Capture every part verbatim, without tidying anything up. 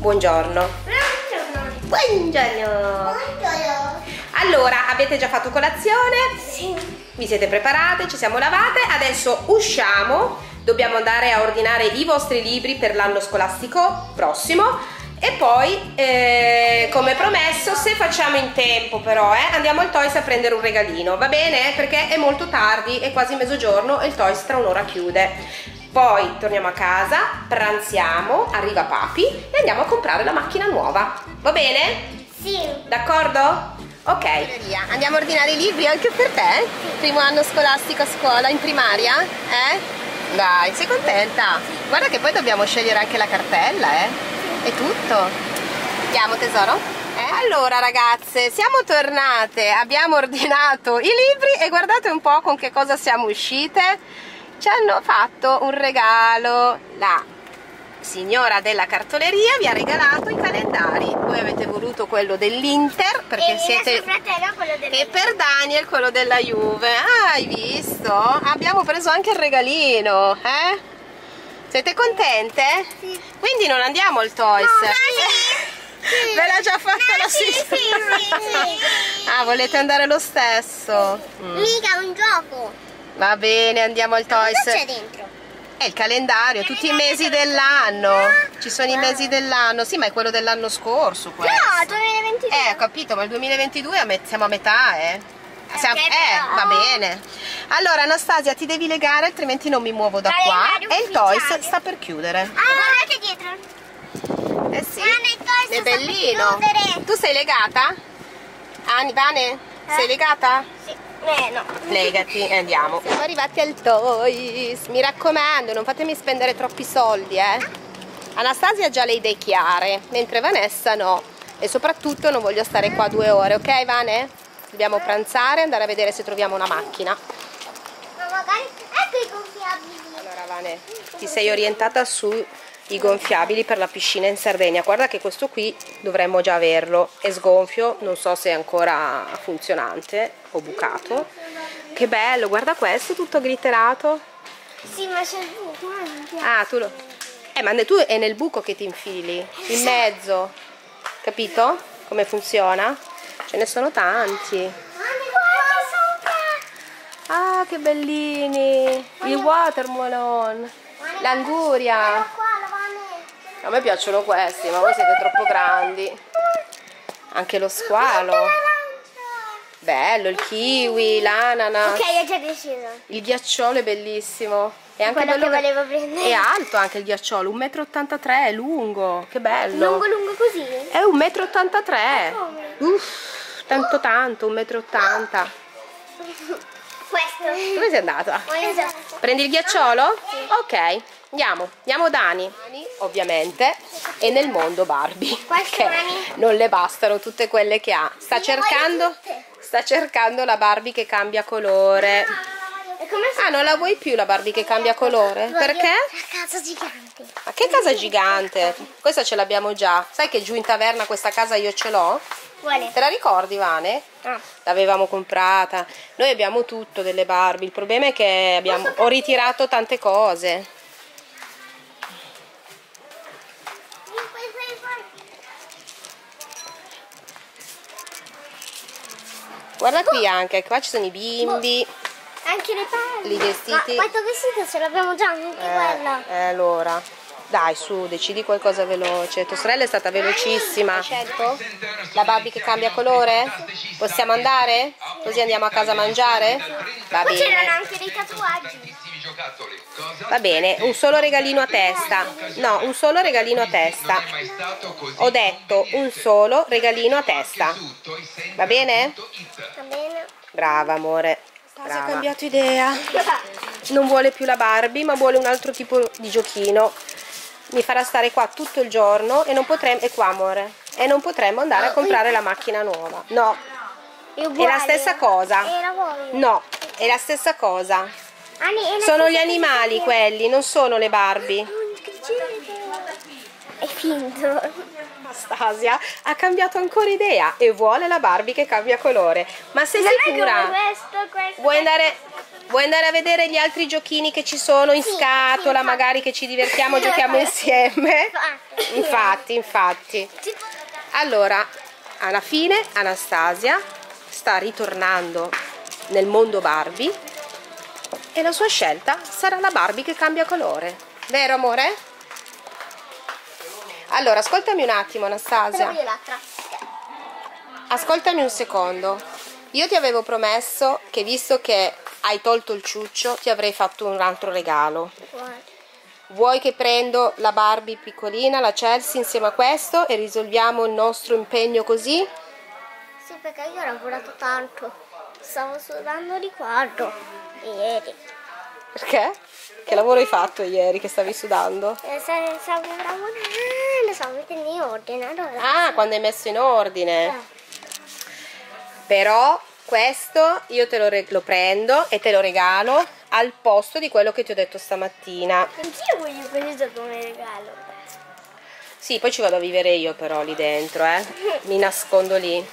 Buongiorno. Buongiorno. Buongiorno. Buongiorno. Allora, avete già fatto colazione? Sì. Vi siete preparate? Ci siamo lavate? Adesso usciamo. Dobbiamo andare a ordinare i vostri libri per l'anno scolastico prossimo. E poi, eh, come promesso, se facciamo in tempo però, eh, andiamo al Toys a prendere un regalino, va bene? Perché è molto tardi, è quasi mezzogiorno e il Toys tra un'ora chiude. Poi torniamo a casa, pranziamo, arriva papi e andiamo a comprare la macchina nuova. Va bene? Sì. D'accordo? Ok. Andiamo a ordinare i libri anche per te? Primo anno scolastico a scuola, in primaria? Eh? Dai, sei contenta? Guarda che poi dobbiamo scegliere anche la cartella, eh? È tutto. Andiamo tesoro? Eh? Allora ragazze, siamo tornate, abbiamo ordinato i libri e guardate un po' con che cosa siamo uscite. Ci hanno fatto un regalo, la signora della cartoleria vi ha regalato i calendari. Voi avete voluto quello dell'Inter perché e siete fratello, quello della e per Daniel quello della Juve. Ah, hai visto? Abbiamo preso anche il regalino, eh? Siete contente? Sì. Quindi non andiamo al Toys? No, sì. Sì. Ve l'ha già fatta no, la sì, signora? sì, sì, sì. Ah, volete andare lo stesso? Mm. Mica un gioco. Va bene, andiamo al Toys. Cosa c'è dentro? È il calendario, tutti i mesi dell'anno. Ci sono i mesi dell'anno. Sì, ma è quello dell'anno scorso questo. No, duemilaventidue. Eh, ho capito, ma il duemilaventidue a me- siamo a metà, eh. Siamo, Ok, eh, però. va bene. Allora, Anastasia, ti devi legare, altrimenti non mi muovo da qua. Calendario E il Toys ufficiale. sta per chiudere. Ah, guardate dietro. Eh sì, Guarda, il Toys è sta per bellino. chiudere. Tu sei legata? Ani, Vane? Sei Eh? legata? Sì. Eh, no. Legati e andiamo. Siamo arrivati al Toys. Mi raccomando, non fatemi spendere troppi soldi, eh. Anastasia ha già le idee chiare, mentre Vanessa no. E soprattutto non voglio stare qua due ore, ok Vane? Dobbiamo pranzare e andare a vedere se troviamo una macchina. Ma magari ecco i gonfiabili. Allora Vane, ti sei orientata sui gonfiabili per la piscina in Sardegna. Guarda che questo qui dovremmo già averlo. È sgonfio, non so se è ancora funzionante o bucato. Che bello, guarda questo tutto glitterato. Sì, ma c'è il buco. Ah, tu lo... Eh, ma tu è nel buco che ti infili, in mezzo. Capito? Come funziona? Ce ne sono tanti. Ah, che bellini! Il watermelon, l'anguria. A me piacciono questi, ma voi siete troppo grandi. Anche lo squalo. Bello, il kiwi, l'ananas. Ok, è già deciso. Il ghiacciolo è bellissimo. E anche Quello bello che volevo prendere. È alto anche il ghiacciolo, un metro e ottantatré, è lungo. Che bello. Lungo lungo così? È un metro e ottantatré. come? Uff, tanto tanto, un metro e ottanta. Questo. Dove sei andata? Esatto. Prendi il ghiacciolo? Sì. Ok, andiamo. Andiamo Dani. Ovviamente. E nel mondo Barbie. Queste Che mani? non le bastano tutte quelle che ha. Sta Le voglio cercando, tutte. sta cercando la Barbie che cambia colore. E come si Ah, non la vuoi più la Barbie che cambia colore? Voglio Perché? La casa gigante. Ma che casa gigante? Questa ce l'abbiamo già. Sai che giù in taverna questa casa io ce l'ho? Quale? Te la ricordi, Vane? Ah. L'avevamo comprata. Noi abbiamo tutto delle Barbie. Il problema è che abbiamo... ho ritirato tante cose. Guarda qui anche, qua ci sono i bimbi. Anche le palle. I vestiti. Ma questo vestito ce l'abbiamo già, anche quella. Eh, eh, allora. Dai, su, decidi qualcosa veloce. Tua sorella è stata velocissima. Hai scelto? La Barbie che cambia colore? Possiamo andare? Così andiamo a casa a mangiare? Va Ma c'erano bene. anche dei tatuaggi. Va bene, un solo regalino a testa. No, un solo regalino a testa. Ho detto un solo regalino a testa. Va bene? Va bene. Brava, amore. Brava. Ha cambiato idea. Non vuole più la Barbie, ma vuole un altro tipo di giochino. Mi farà stare qua tutto il giorno e non potremo... È qua, amore. E non potremo andare a comprare la macchina nuova. No. È È la stessa cosa. Era voi. No, è la stessa cosa. Ani, è la Sono stessa gli animali cosa. quelli, non sono le Barbie. È finto. Anastasia ha cambiato ancora idea e vuole la Barbie che cambia colore. Ma sei Non è sicura? come questo, questo, Vuoi andare... Vuoi andare a vedere gli altri giochini che ci sono in Sì, scatola, sì, magari che ci divertiamo, giochiamo insieme? Infatti, infatti. Allora, alla fine Anastasia sta ritornando nel mondo Barbie e la sua scelta sarà la Barbie che cambia colore. Vero, amore? Allora, ascoltami un attimo, Anastasia. Ascoltami un secondo. Io ti avevo promesso che, visto che hai tolto il ciuccio, ti avrei fatto un altro regalo. Vuoi che prendo la Barbie piccolina, la Chelsea, insieme a questo e risolviamo il nostro impegno così? Sì, perché io ho lavorato tanto. Stavo sudando di quadro ieri. Perché? Che lavoro hai fatto ieri che stavi sudando? E se stavo lavorando, stavo mettendo in ordine. Allora. Ah, quando hai messo in ordine. Eh. Però questo io te lo, lo prendo e te lo regalo al posto di quello che ti ho detto stamattina. Anch'io voglio questo come regalo. Sì, poi ci vado a vivere io però lì dentro, eh. Mi nascondo lì.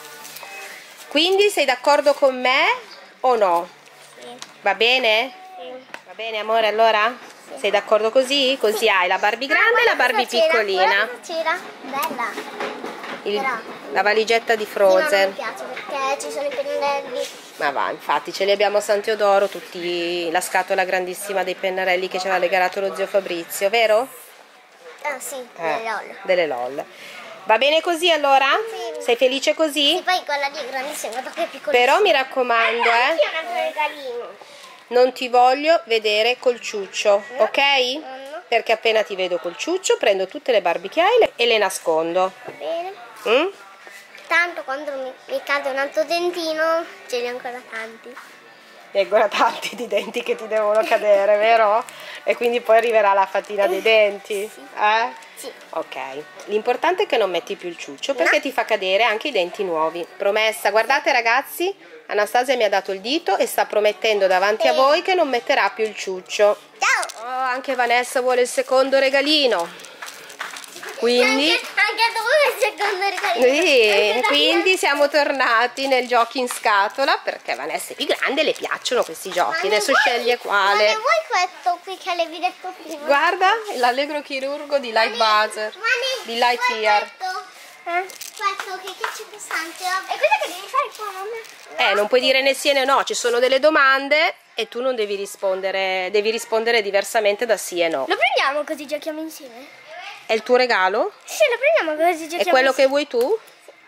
Quindi sei d'accordo con me o no? Sì. Va bene? Sì. Va bene, amore, allora? Sì. Sei d'accordo così? Così sì. Hai la Barbie grande e la Barbie piccolina. C'era, bella. Il, Però, la valigetta di sì, no, non Frozen. mi piace perché ci sono i pennelli. Ma va, infatti ce li abbiamo a San Teodoro, tutti, la scatola grandissima dei pennarelli che ci aveva regalato lo zio Fabrizio, vero? Ah sì, Eh, delle LOL. Delle LOL. Va bene così allora? Sì. Sei felice così? Sì, poi quella lì è grandissima, guarda che è piccolissima. Però mi raccomando, allora, eh, anche un altro regalino. non ti voglio vedere col ciuccio, No. ok? No. Perché appena ti vedo col ciuccio prendo tutte le Barbie che hai e le nascondo. Va bene. Mm? Tanto quando mi, mi cade un altro dentino, ce li ho ancora tanti. E ancora tanti di denti che ti devono cadere, vero? E quindi poi arriverà la fatina dei denti, Sì. eh? Sì. Ok, l'importante è che non metti più il ciuccio perché No. ti fa cadere anche i denti nuovi. Promessa, guardate ragazzi, Anastasia mi ha dato il dito e sta promettendo davanti a Sì. voi che non metterà più il ciuccio. Ciao! Oh, anche Vanessa vuole il secondo regalino. Quindi, Anche, anche tu il secondo regalino. sì, Anche da quindi io. siamo tornati nel giochi in scatola perché Vanessa è più grande e le piacciono questi Ma giochi. ne Adesso vuoi- sceglie Ma ne quale. vuoi questo qui che l'avevi detto prima? Guarda, l'allegro chirurgo di Light Buzzer, Ma ne- di Lightyear. Questo, eh? questo che che c'è pesante. E cosa che devi fare qua, mamma? Eh, non puoi dire né sì né no, ci sono delle domande e tu non devi rispondere, devi rispondere diversamente da sì e no. Lo prendiamo così giochiamo insieme? È il tuo regalo? Sì, lo prendiamo così giochiamo È quello che insieme. vuoi tu?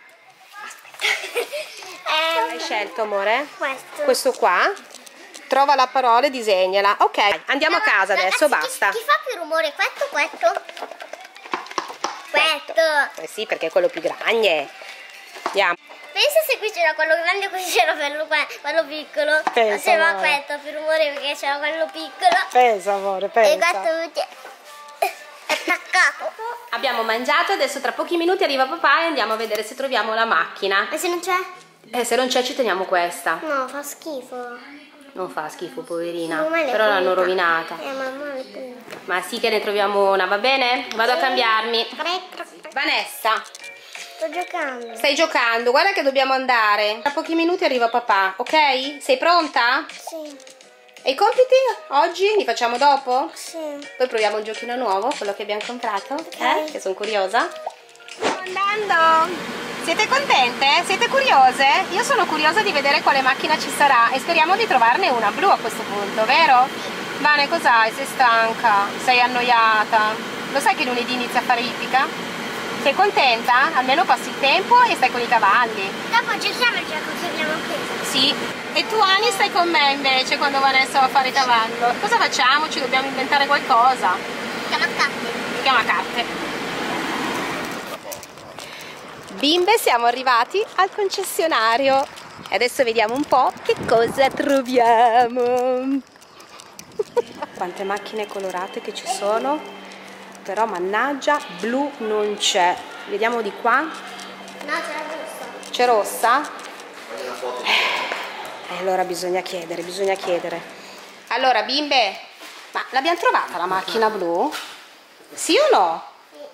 Ehm, Hai scelto, amore? Questo. Questo qua? Trova la parola e disegnala. Ok, andiamo a casa adesso, Ragazzi, basta. Chi, chi fa più rumore? Questo o questo? Questo. Eh sì, perché è quello più grande. Andiamo. Pensa se qui c'era quello grande e qui c'era quello, qua- quello piccolo. Pensa, Faceva amore. questo più rumore perché c'era quello piccolo. Pensa, amore, E pensa. questo invece è attaccato. Abbiamo mangiato, adesso tra pochi minuti arriva papà e andiamo a vedere se troviamo la macchina. E se non c'è? E se non c'è ci teniamo questa. No, fa schifo. Non fa schifo, poverina. Mamma l'è Però l'hanno pulita. rovinata. Eh, mamma l'è pulita. Ma sì che ne troviamo una, va bene? Vado a cambiarmi. Vanessa, Sto giocando. stai giocando, guarda che dobbiamo andare. Tra pochi minuti arriva papà, ok? Sei pronta? Sì, E i compiti oggi li facciamo dopo? sì. Poi proviamo il giochino nuovo, quello che abbiamo comprato, Ok. eh? Che sono curiosa. Sto andando! Siete contente? Siete curiose? Io sono curiosa di vedere quale macchina ci sarà e speriamo di trovarne una blu a questo punto, vero? Vane, cos'hai? Sei stanca? Sei annoiata? Lo sai che lunedì inizia a fare ippica? Sei contenta? Almeno passi il tempo e stai con i cavalli. Dopo giochiamo il gioco che abbiamo preso. Sì. E tu, Ani, stai con me invece quando Vanessa va a fare cavallo. Cosa facciamo? Ci dobbiamo inventare qualcosa. Chiama carte. Si chiama carte. Bimbe, siamo arrivati al concessionario e adesso vediamo un po' che cosa troviamo. Quante macchine colorate che ci sono, però mannaggia, blu non c'è. Vediamo di qua. No, c'è la rossa. C'è rossa? E allora bisogna chiedere, bisogna chiedere. Allora, bimbe, ma l'abbiamo trovata la macchina blu? Sì o no?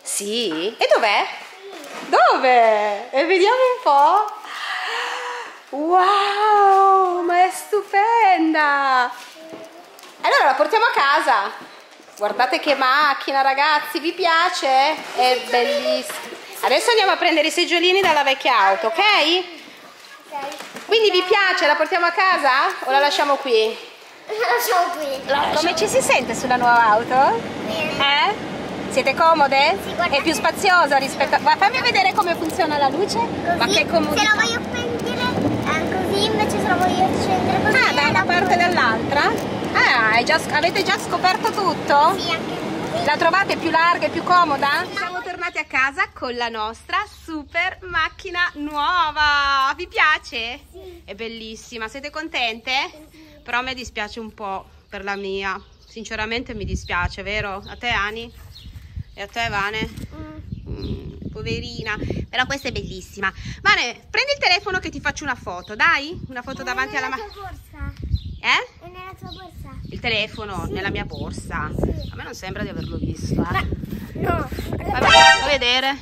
Sì. E dov'è? Dove? E vediamo un po'. Wow, ma è stupenda! Allora la portiamo a casa. Guardate che macchina, ragazzi, vi piace? È bellissima. Adesso andiamo a prendere i seggiolini dalla vecchia auto, ok? Ok. Quindi vi piace? La portiamo a casa o la lasciamo qui? La lasciamo qui. La lasciamo. Come ci si sente sulla nuova auto? Bene. Eh? Siete comode? Sì, guardate. È più spaziosa rispetto a... Ma fammi vedere come funziona la luce. Così, Ma che comodità. se la voglio prendere eh, così, invece se la voglio accendere così. Ah, da una parte e dall'altra? Ah, hai già, avete già scoperto tutto? Sì, anche qui. La trovate più larga e più comoda? Siamo tornati a casa con la nostra super macchina nuova. Vi piace? Sì. È bellissima, siete contente? Sì. Però a me dispiace un po' per la mia. Sinceramente mi dispiace, vero? A te, Ani? E a te, Vane? Mm. Mm, poverina. Però questa è bellissima. Vane, prendi il telefono che ti faccio una foto, dai? Una foto È davanti alla nella macchina. tua borsa. Eh? È nella tua borsa. Il telefono? Sì. Nella mia borsa? Sì. A me non sembra di averlo visto, eh? Ma, no. Vabbè, fammi vedere.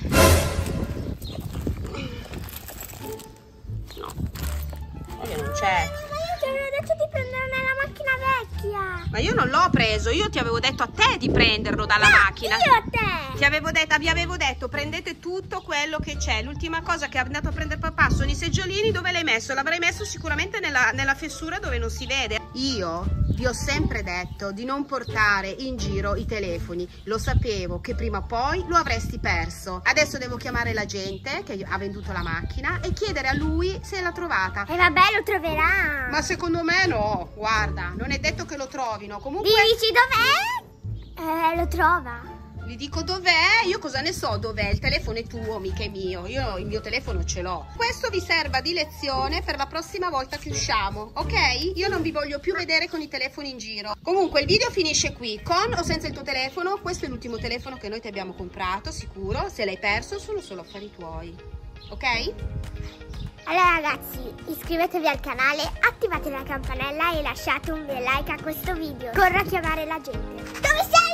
No. Ovvio non c'è. Ma io ti avevo detto di prenderlo nella macchina vecchia. Ma io non l'ho preso, io ti avevo detto a te di prenderlo dalla no, macchina. Io a te. Ti avevo detto, vi avevo detto, prendete tutto quello che c'è. L'ultima cosa che è andato a prendere papà sono i seggiolini. Dove l'hai messo? L'avrei messo sicuramente nella, nella fessura dove non si vede. Io vi ho sempre detto di non portare in giro i telefoni. Lo sapevo che prima o poi lo avresti perso. Adesso devo chiamare la gente che ha venduto la macchina e chiedere a lui se l'ha trovata. E vabbè, lo troverà. Ma secondo me no, guarda, non è detto che lo trovino. Comunque... Gli dici dov'è? Eh, lo trova. Gli dico dov'è? Io cosa ne so dov'è? Il telefono è tuo, mica è mio. Io il mio telefono ce l'ho. Questo vi serva di lezione per la prossima volta che usciamo, ok? Io non vi voglio più vedere con i telefoni in giro. Comunque il video finisce qui. Con o senza il tuo telefono, questo è l'ultimo telefono che noi ti abbiamo comprato, sicuro. Se l'hai perso sono solo affari tuoi, ok? Allora ragazzi, iscrivetevi al canale, attivate la campanella e lasciate un bel like a questo video. Corro a chiamare la gente. Dove sei?